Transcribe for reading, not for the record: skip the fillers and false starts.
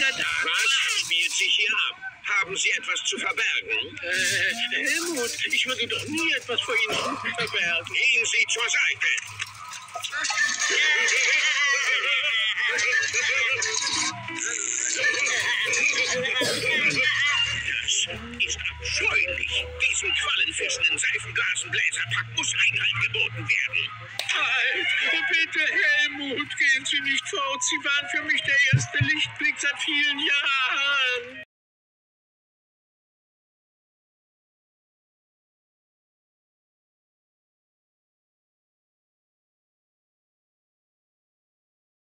Was spielt sich hier ab? Haben Sie etwas zu verbergen? Helmut, ich würde doch nie etwas vor Ihnen verbergen. Gehen Sie zur Seite. Das ist abscheulich. Diesem quallenfischen Seifenblasenbläserpack muss Einhalt geboten werden. Halt! Bitte, Helmut, gehen Sie nicht fort. Sie waren für mich der erste Lichtblick seit vielen Jahren.